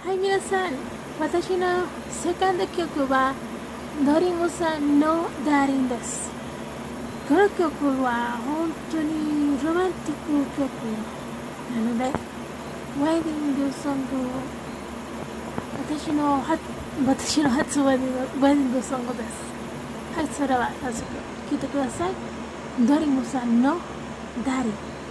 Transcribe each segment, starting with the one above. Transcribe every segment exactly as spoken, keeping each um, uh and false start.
はい、皆さん、私のセカンド曲はドリームさんのダーリンです。この曲は本当にロマンティック曲なので、ウェディングソング、私のは私の初ウェディング、ウェディングソングです。はい、それは早速聴いてください。ドリームさんのダーリン。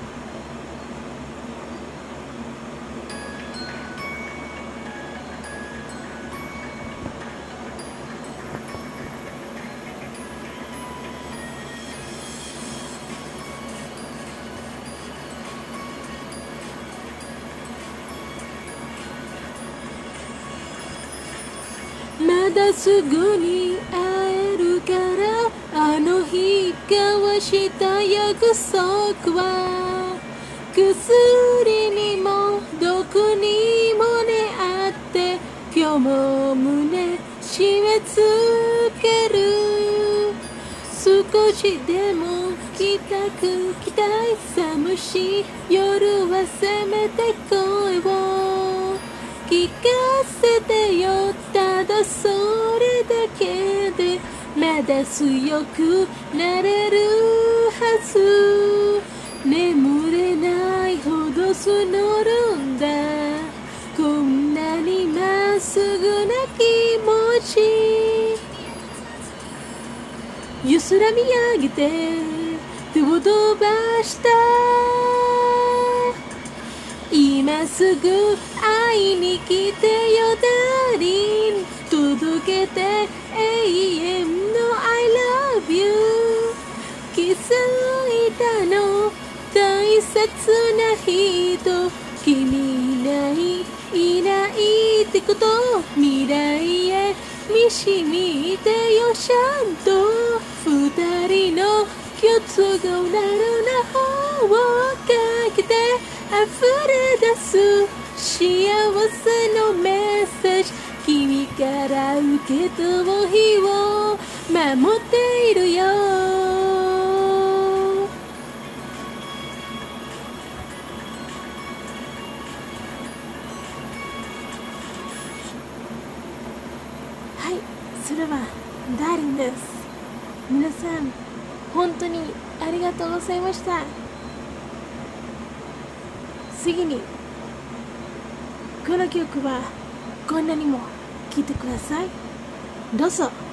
まだすぐに会えるからあの日交わした約束は薬にも毒にもねあって今日も胸締め付ける少しでも来たく来たい寒しい夜はせめて声を聞かせてよただそれだけでまだ強くなれるはず眠れないほど募るんだこんなにまっすぐな気持ちゆすら見上げて手を伸ばした今すぐ会いに来てよダーリン届けて永遠の I love you 気づいたの大切な人君いないいないってこと未来へ見しみてよちゃんと二人の共通語なるな方をかけて溢れ出す幸せのメッセージ君から受け取る日を守っているよはい、それはダーリンです。皆さん本当にありがとうございました。次にこの曲はこんなにも聴いてください。どうぞ。